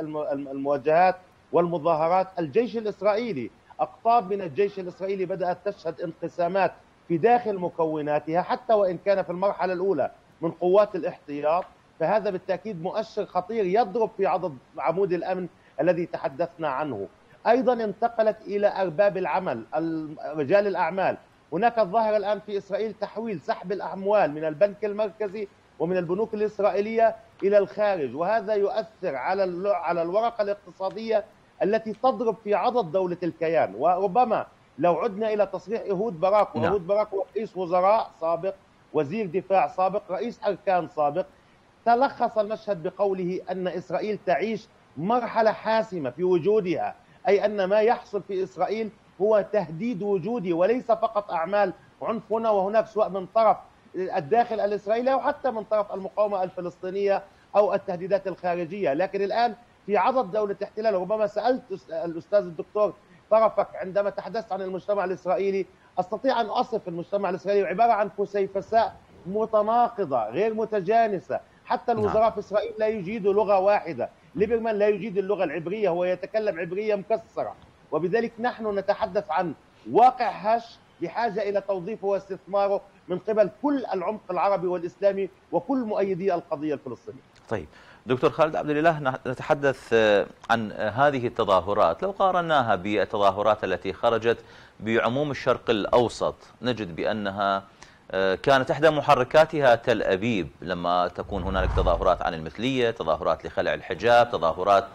المواجهات والمظاهرات الجيش الإسرائيلي. أقطاب من الجيش الإسرائيلي بدأت تشهد انقسامات في داخل مكوناتها، حتى وإن كان في المرحلة الأولى من قوات الاحتياط. فهذا بالتأكيد مؤشر خطير يضرب في عضد عمود الأمن الذي تحدثنا عنه. أيضا انتقلت إلى أرباب العمل، رجال الأعمال. هناك الظاهرة الآن في إسرائيل تحويل سحب الأموال من البنك المركزي ومن البنوك الإسرائيلية إلى الخارج، وهذا يؤثر على على الورقة الاقتصادية التي تضرب في عضد دولة الكيان. وربما لو عدنا إلى تصريح إهود باراك، وإهود باراك هو رئيس وزراء سابق، وزير دفاع سابق، رئيس أركان سابق، تلخص المشهد بقوله أن إسرائيل تعيش مرحلة حاسمة في وجودها، أي أن ما يحصل في إسرائيل هو تهديد وجودي وليس فقط أعمال عنف هنا وهناك، سواء من طرف الداخل الإسرائيلي أو حتى من طرف المقاومة الفلسطينية أو التهديدات الخارجية. لكن الآن في عضد دولة احتلال. ربما سألت الأستاذ الدكتور طرفك عندما تحدثت عن المجتمع الإسرائيلي، أستطيع أن أصف المجتمع الإسرائيلي عبارة عن فسيفساء متناقضة غير متجانسة. حتى الوزراء في إسرائيل لا يجيدوا لغة واحدة. ليبرمان لا يجيد اللغة العبرية، هو يتكلم عبرية مكسرة. وبذلك نحن نتحدث عن واقع هش بحاجة إلى توظيفه واستثماره من قبل كل العمق العربي والإسلامي وكل مؤيدي القضية الفلسطينية. طيب دكتور خالد عبد الإله، نتحدث عن هذه التظاهرات. لو قارناها بالتظاهرات التي خرجت بعموم الشرق الأوسط نجد بأنها كانت إحدى محركاتها تل أبيب، لما تكون هنالك تظاهرات عن المثلية، تظاهرات لخلع الحجاب، تظاهرات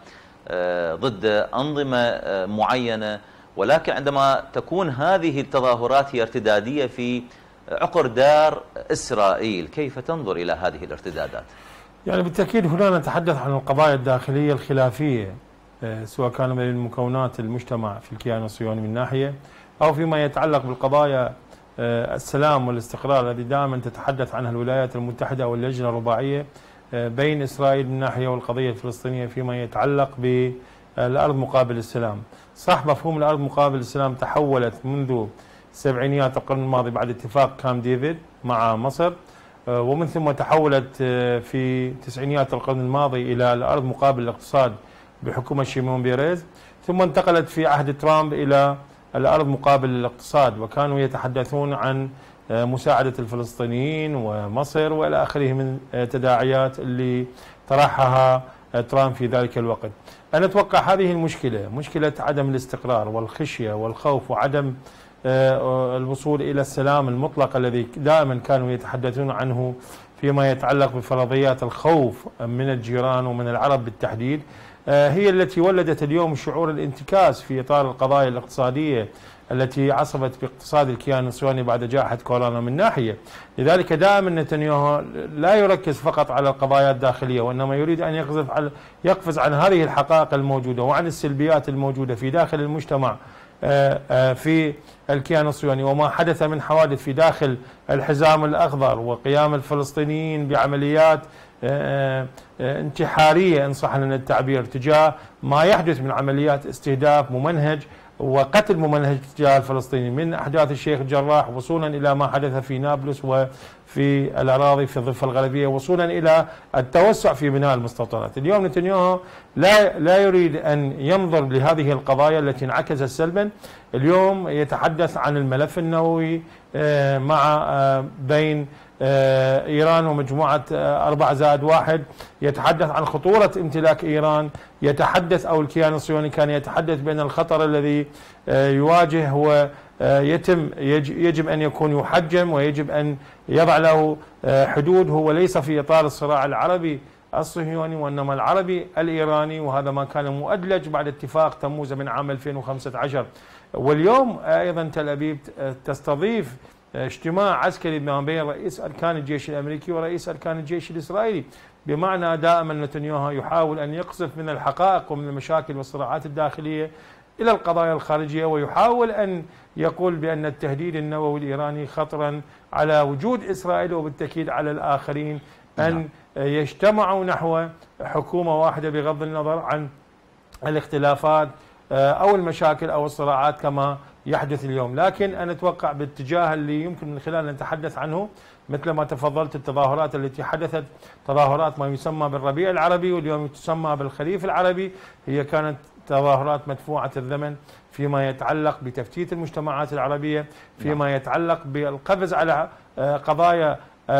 ضد أنظمة معينة. ولكن عندما تكون هذه التظاهرات هي ارتدادية في عقر دار إسرائيل، كيف تنظر إلى هذه الارتدادات؟ يعني بالتأكيد هنا نتحدث عن القضايا الداخلية الخلافية، سواء كان من مكونات المجتمع في الكيان الصهيوني من ناحية، أو فيما يتعلق بالقضايا السلام والاستقرار الذي دائما تتحدث عنها الولايات المتحدة واللجنة الرباعية بين إسرائيل من ناحية والقضية الفلسطينية فيما يتعلق بالأرض مقابل السلام. صح، مفهوم الأرض مقابل السلام تحولت منذ سبعينيات القرن الماضي بعد اتفاق كامب ديفيد مع مصر، ومن ثم تحولت في تسعينيات القرن الماضي إلى الأرض مقابل الاقتصاد بحكومة شيمون بيريز، ثم انتقلت في عهد ترامب إلى الأرض مقابل الاقتصاد، وكانوا يتحدثون عن مساعدة الفلسطينيين ومصر وإلى آخره من تداعيات اللي طرحها ترامب في ذلك الوقت. أنا أتوقع هذه المشكلة، مشكلة عدم الاستقرار والخشية والخوف وعدم الوصول إلى السلام المطلق الذي دائما كانوا يتحدثون عنه فيما يتعلق بفرضيات الخوف من الجيران ومن العرب بالتحديد، هي التي ولدت اليوم شعور الانتكاس في إطار القضايا الاقتصادية التي عصبت باقتصاد الكيان الصهيوني بعد جائحة كورونا من ناحية. لذلك دائما نتنياهو لا يركز فقط على القضايا الداخلية، وإنما يريد أن يقفز على يقفز عن هذه الحقائق الموجودة وعن السلبيات الموجودة في داخل المجتمع في الكيان الصهيوني، وما حدث من حوادث في داخل الحزام الأخضر وقيام الفلسطينيين بعمليات انتحارية إن صح لنا التعبير تجاه ما يحدث من عمليات استهداف ممنهج وقتل ممنهج الاتجاه الفلسطيني من أحداث الشيخ الجراح وصولا إلى ما حدث في نابلس وفي الأراضي في الضفة الغربية وصولا إلى التوسع في بناء المستوطنات. اليوم نتنياهو لا لا يريد أن ينظر لهذه القضايا التي انعكست سلبا. اليوم يتحدث عن الملف النووي مع بين إيران ومجموعة أربعة زائد واحد، يتحدث عن خطورة امتلاك إيران، يتحدث أو الكيان الصهيوني كان يتحدث بأن الخطر الذي يواجه هو يتم يجب أن يكون يحجم ويجب أن يضع له حدود، هو ليس في إطار الصراع العربي الصهيوني وإنما العربي الإيراني، وهذا ما كان مؤدلج بعد اتفاق تموز من عام ألفين وخمسة عشر. واليوم أيضا تل أبيب تستضيف اجتماع عسكري ما بين رئيس أركان الجيش الأمريكي ورئيس أركان الجيش الإسرائيلي، بمعنى دائما نتنياهو يحاول أن يقذف من الحقائق ومن المشاكل والصراعات الداخلية إلى القضايا الخارجية، ويحاول أن يقول بأن التهديد النووي الإيراني خطرا على وجود إسرائيل وبالتأكيد على الآخرين أن يجتمعوا نحو حكومة واحدة بغض النظر عن الاختلافات أو المشاكل أو الصراعات كما يحدث اليوم. لكن أنا أتوقع باتجاه اللي يمكن من خلاله نتحدث عنه مثل ما تفضلت، التظاهرات التي حدثت، تظاهرات ما يسمى بالربيع العربي واليوم تسمى بالخريف العربي، هي كانت تظاهرات مدفوعة الثمن فيما يتعلق بتفتيت المجتمعات العربية، فيما يتعلق بالقفز على قضايا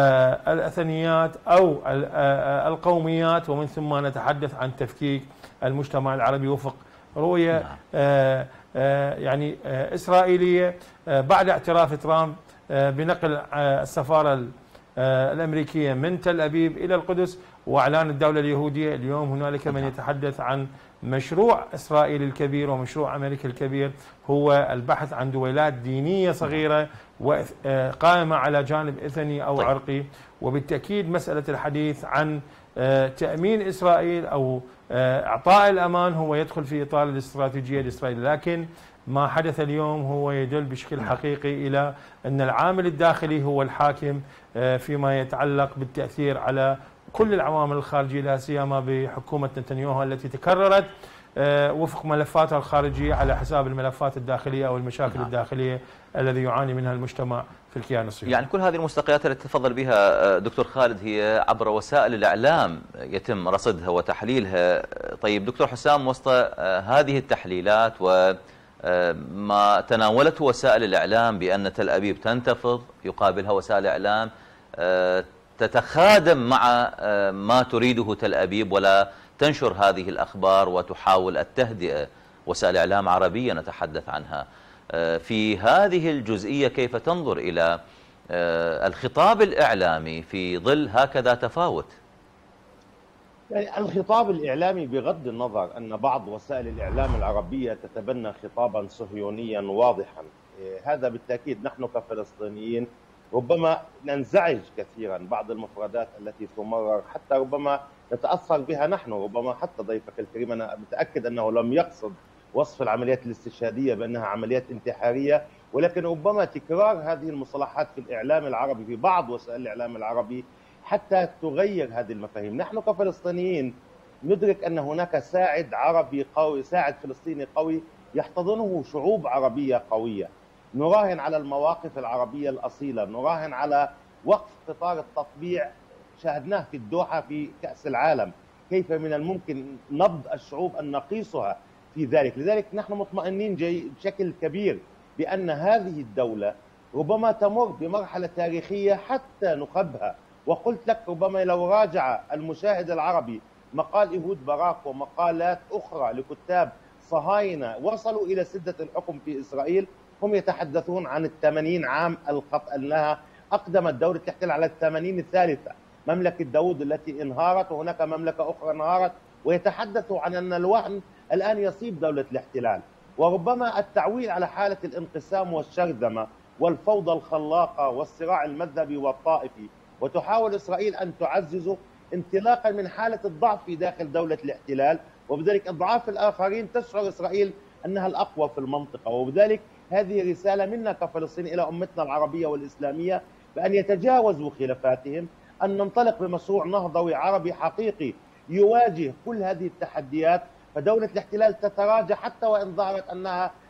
الأثنيات أو القوميات، ومن ثم نتحدث عن تفكيك المجتمع العربي وفق رؤية آه آه يعني آه إسرائيلية بعد اعتراف ترامب بنقل السفارة الأمريكية من تل أبيب إلى القدس وإعلان الدولة اليهودية. اليوم هنالك من يتحدث عن مشروع إسرائيل الكبير ومشروع أمريكا الكبير هو البحث عن دويلات دينية صغيرة وقائمة على جانب إثني أو عرقي، وبالتأكيد مسألة الحديث عن تأمين إسرائيل أو إعطاء الأمان هو يدخل في إطار الاستراتيجية الإسرائيلية. لكن ما حدث اليوم هو يدل بشكل حقيقي إلى أن العامل الداخلي هو الحاكم فيما يتعلق بالتأثير على كل العوامل الخارجية، لا سيما بحكومة نتنياهو التي تكررت وفق ملفاتها الخارجية على حساب الملفات الداخلية أو المشاكل نعم. الداخلية الذي يعاني منها المجتمع في الكيان الصهيوني. يعني كل هذه المستقيات التي تفضل بها دكتور خالد هي عبر وسائل الإعلام يتم رصدها وتحليلها. طيب دكتور حسام، وسط هذه التحليلات وما تناولته وسائل الإعلام بأن تل أبيب تنتفض، يقابلها وسائل الإعلام تتخادم مع ما تريده تل أبيب ولا تنشر هذه الأخبار وتحاول التهدئة، وسائل إعلام عربية نتحدث عنها. في هذه الجزئية كيف تنظر إلى الخطاب الإعلامي في ظل هكذا تفاوت؟ يعني الخطاب الإعلامي بغض النظر أن بعض وسائل الإعلام العربية تتبنى خطابا صهيونيا واضحا، هذا بالتأكيد نحن كفلسطينيين ربما ننزعج كثيرا بعض المفردات التي تمرر، حتى ربما نتأثر بها نحن، ربما حتى ضيفك الكريم أنا متأكد أنه لم يقصد وصف العمليات الاستشهادية بأنها عمليات انتحارية، ولكن ربما تكرار هذه المصطلحات في الإعلام العربي في بعض وسائل الإعلام العربي حتى تغير هذه المفاهيم. نحن كفلسطينيين ندرك أن هناك ساعد عربي قوي، ساعد فلسطيني قوي يحتضنه شعوب عربية قوية، نراهن على المواقف العربية الأصيلة، نراهن على وقف قطار التطبيع شاهدناه في الدوحة في كأس العالم، كيف من الممكن نبض الشعوب أن نقيسها في ذلك. لذلك نحن مطمئنين جي بشكل كبير بأن هذه الدولة ربما تمر بمرحلة تاريخية حتى نخبها. وقلت لك ربما لو راجع المشاهد العربي مقال إيهود باراك ومقالات أخرى لكتاب صهاينة وصلوا إلى سدة الحكم في إسرائيل، هم يتحدثون عن الثمانين عام الخط أنها أقدمت دولة الاحتلال على الثمانين الثالثة، مملكة داود التي انهارت وهناك مملكة أخرى انهارت، ويتحدثوا عن أن الوهن الآن يصيب دولة الاحتلال. وربما التعويل على حالة الانقسام والشرذمة والفوضى الخلاقة والصراع المذهبي والطائفي، وتحاول إسرائيل أن تعززه انطلاقا من حالة الضعف في داخل دولة الاحتلال، وبذلك أضعاف الآخرين تشعر إسرائيل أنها الأقوى في المنطقة. وبذلك هذه رسالة منا كفلسطين إلى أمتنا العربية والإسلامية بأن يتجاوزوا خلافاتهم، أن ننطلق بمشروع نهضوي عربي حقيقي يواجه كل هذه التحديات، فدولة الاحتلال تتراجع حتى وإن ظهرت أنها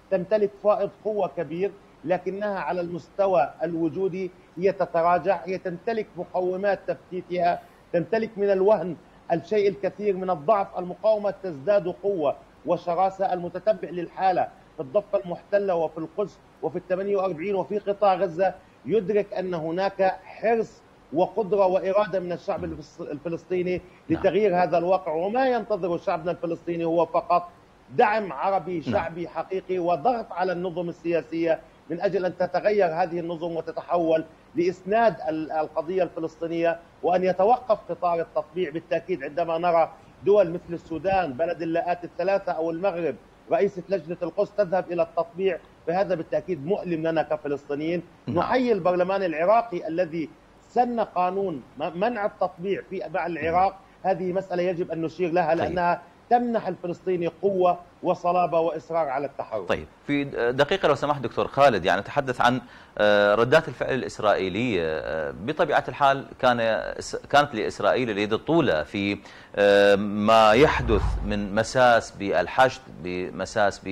تمتلك فائض قوة كبير، لكنها على المستوى الوجودي هي تتراجع، هي تمتلك مقومات تفتيتها، تمتلك من الوهن الشيء الكثير، من الضعف المقاومة تزداد قوة وشراسة. المتتبع للحالة في الضفة المحتلة وفي القدس وفي الثمانية وأربعين وفي قطاع غزة يدرك أن هناك حرص وقدرة وإرادة من الشعب الفلسطيني لتغيير هذا الواقع، وما ينتظره شعبنا الفلسطيني هو فقط دعم عربي شعبي حقيقي وضغط على النظم السياسية من أجل أن تتغير هذه النظم وتتحول لإسناد القضية الفلسطينية، وأن يتوقف قطار التطبيع. بالتأكيد عندما نرى دول مثل السودان بلد اللاءات الثلاثة أو المغرب رئيسة لجنة القدس تذهب إلى التطبيع، فهذا بالتأكيد مؤلم لنا كفلسطينيين. نحيي البرلمان العراقي الذي سن قانون منع التطبيع في مع العراق، هذه مسألة يجب أن نشير لها لأنها تمنح الفلسطيني قوة وصلابة وإصرار على التحرك. طيب في دقيقة لو سمحت دكتور خالد، يعني نتحدث عن ردات الفعل الإسرائيلية. بطبيعة الحال كان كانت لإسرائيل اليد الطولة في ما يحدث من مساس بالحشد، بمساس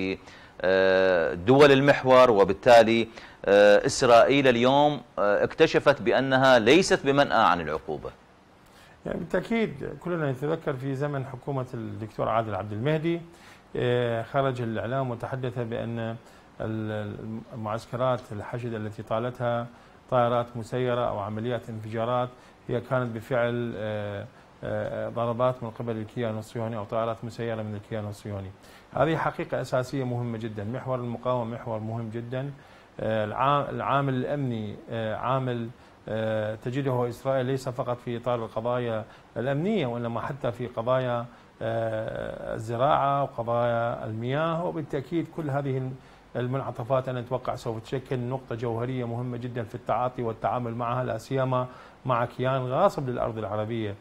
بدول المحور، وبالتالي إسرائيل اليوم اكتشفت بأنها ليست بمنأى عن العقوبة. يعني بالتأكيد كلنا نتذكر في زمن حكومة الدكتور عادل عبد المهدي خرج الإعلام وتحدث بأن المعسكرات الحشد التي طالتها طائرات مسيرة أو عمليات انفجارات هي كانت بفعل ضربات من قبل الكيان الصهيوني أو طائرات مسيرة من الكيان الصهيوني. هذه حقيقة أساسية مهمة جدا. محور المقاومة محور مهم جدا. العامل الأمني عامل تجده إسرائيل ليس فقط في إطار القضايا الأمنية، وإنما حتى في قضايا الزراعة وقضايا المياه، وبالتأكيد كل هذه المنعطفات أنا أتوقع سوف تشكل نقطة جوهرية مهمة جدا في التعاطي والتعامل معها، لا سيما مع كيان غاصب للأرض العربية.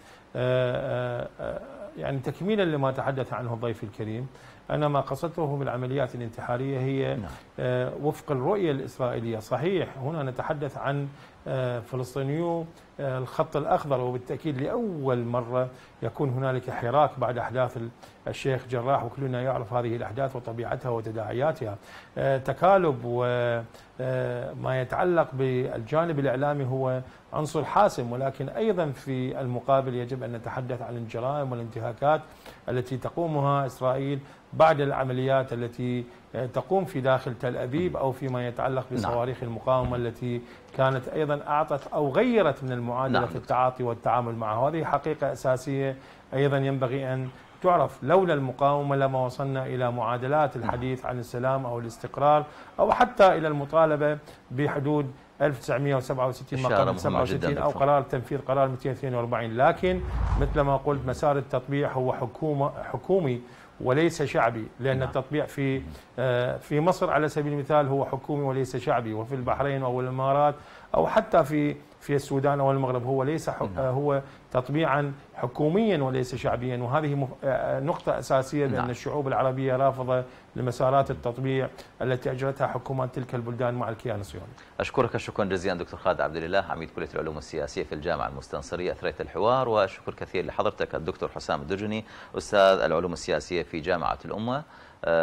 يعني تكميلا لما تحدث عنه الضيف الكريم، أنا ما قصدته بالعمليات الانتحارية هي وفق الرؤية الإسرائيلية. صحيح هنا نتحدث عن فلسطينيو الخط الأخضر، وبالتأكيد لأول مرة يكون هنالك حراك بعد أحداث الشيخ جراح، وكلنا يعرف هذه الأحداث وطبيعتها وتداعياتها. تكالب وما يتعلق بالجانب الإعلامي هو عنصر حاسم، ولكن أيضا في المقابل يجب أن نتحدث عن الجرائم والانتهاكات التي تقومها إسرائيل بعد العمليات التي تقوم في داخل تل أبيب أو فيما يتعلق بصواريخ المقاومة التي كانت أيضا أعطت أو غيرت من المعادلة في التعاطي والتعامل معها. هذه حقيقة أساسية أيضا ينبغي أن تعرف. لولا المقاومة لما وصلنا إلى معادلات الحديث عن السلام أو الاستقرار أو حتى إلى المطالبة بحدود ألف وتسعمئة وسبعة وستين ما قبل سبعة وستين أو قرار تنفيذ قرار مئتين واثنين وأربعين. لكن مثل ما قلت مسار التطبيع هو حكومة حكومي وليس شعبي، لأن التطبيع في في مصر على سبيل المثال هو حكومي وليس شعبي، وفي البحرين أو الإمارات أو حتى في في السودان أو المغرب هو ليس هو تطبيعا حكوميا وليس شعبيا. وهذه نقطة أساسية بأن الشعوب العربية رافضة لمسارات التطبيع التي أجرتها حكومات تلك البلدان مع الكيان الصهيوني. أشكرك شكرا جزيلا دكتور خالد عبد الإله، عميد كلية العلوم السياسية في الجامعة المستنصرية، أثريت الحوار. وشكر كثير لحضرتك الدكتور حسام الدجني أستاذ العلوم السياسية في جامعة الأمة.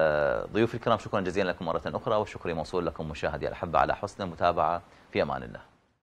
ضيوفي الكرام شكرا جزيلا لكم مرة أخرى، والشكر موصول لكم مشاهدي الأحبة على حسن المتابعة. في أمان الله.